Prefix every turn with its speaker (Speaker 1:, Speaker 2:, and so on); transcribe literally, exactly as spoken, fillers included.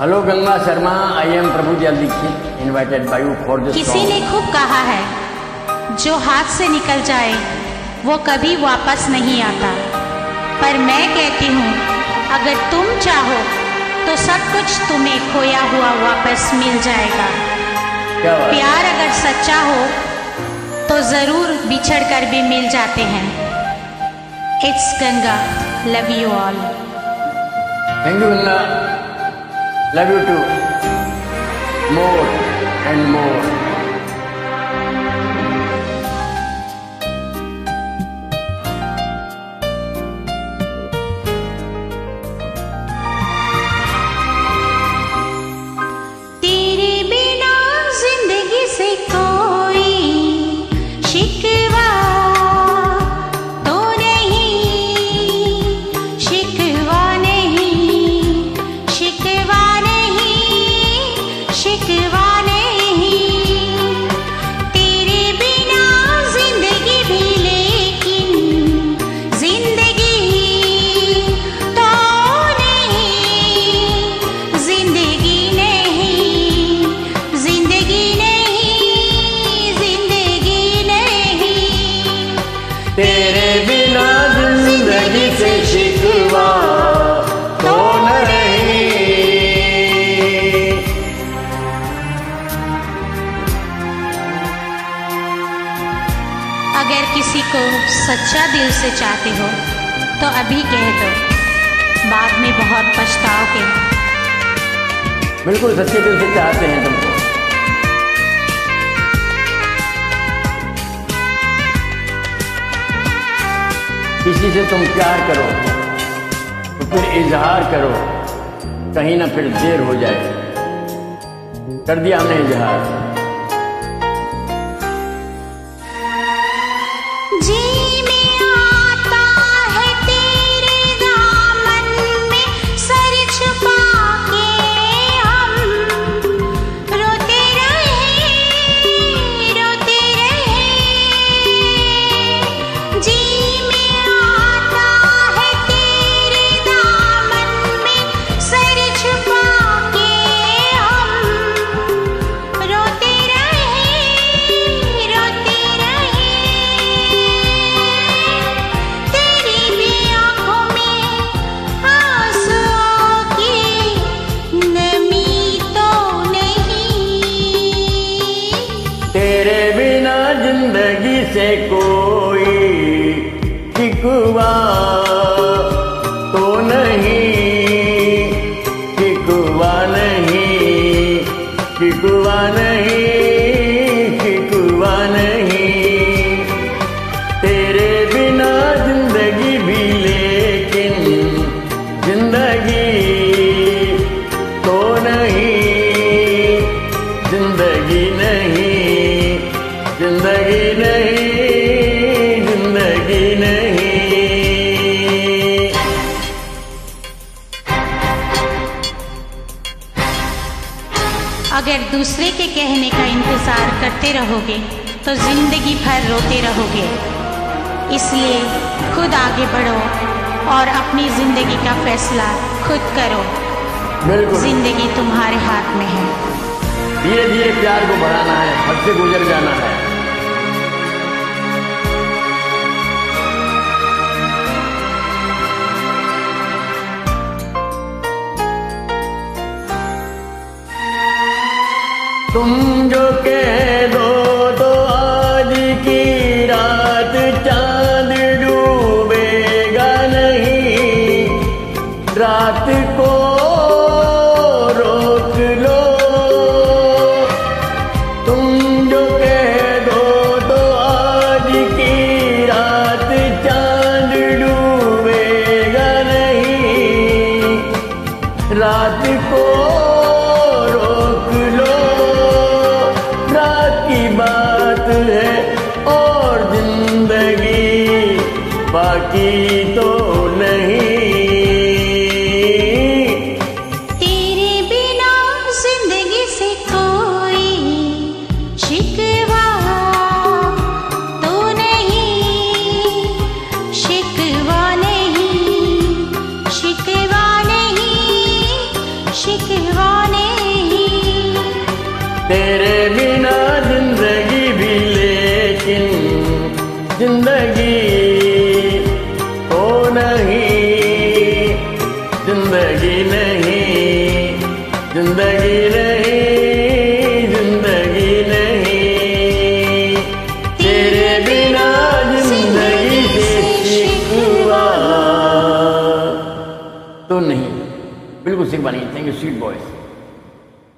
Speaker 1: Hello Ganga Sharma, I am Prabhu Dayal Dikshit, invited by you for this.
Speaker 2: किसी ने खूब कहा है, जो हाथ से निकल जाए वो कभी वापस नहीं आता। पर मैं कहती हूँ, अगर तुम चाहो तो सब कुछ तुम्हें खोया हुआ वापस मिल जाएगा। प्यार अगर सच्चा हो तो जरूर बिछड़ कर भी मिल जाते हैं। It's Ganga, love you all.
Speaker 1: Thank you Ganga, love you too, more and more.
Speaker 3: तेरे बिना जिंदगी से शिकवा तो नहीं।
Speaker 2: अगर किसी को सच्चा दिल से चाहते हो तो अभी कह दो, बाद में बहुत पछताओगे।
Speaker 1: बिल्कुल सच्चे दिल से चाहते हैं तुमको। किसी से तुम प्यार करो तो फिर इजहार करो, कहीं ना फिर देर हो जाए। कर दिया हमने इजहार।
Speaker 3: तेरे बिना जिंदगी से कोई शिकवा तो नहीं, शिकवा नहीं, शिकवा नहीं, शिकवा नहीं। तेरे बिना जिंदगी भी लेकिन जिंदगी तो नहीं, जिंदगी नहीं, जिंदगी नहीं, जिंदगी नहीं।
Speaker 2: अगर दूसरे के कहने का इंतजार करते रहोगे तो जिंदगी भर रोते रहोगे। इसलिए खुद आगे बढ़ो और अपनी जिंदगी का फैसला खुद करो।
Speaker 1: बिल्कुल,
Speaker 2: जिंदगी तुम्हारे हाथ में है।
Speaker 1: धीरे धीरे प्यार को बढ़ाना है, हद से गुजर जाना है।
Speaker 3: तुम जो कह दो तो आज की रात चांद डूबेगा नहीं। रात को रोक लो, तुम जो कह दो तो आज की रात चांद डूबेगा नहीं। रात को रोक लो, रात की बात है और जिंदगी बाकी तो नहीं।
Speaker 2: तेरे बिना जिंदगी से कोई शिकवा तो नहीं, शिकवा नहीं, शिकवा नहीं, शिकवा
Speaker 3: तेरे बिना जिंदगी भी, लेकिन जिंदगी हो नहीं, जिंदगी नहीं, जिंदगी नहीं, जिंदगी नहीं, तेरे बिना जिंदगी से शिकवा
Speaker 1: तो नहीं। बिल्कुल सिख बनी। Thank you sweet boys.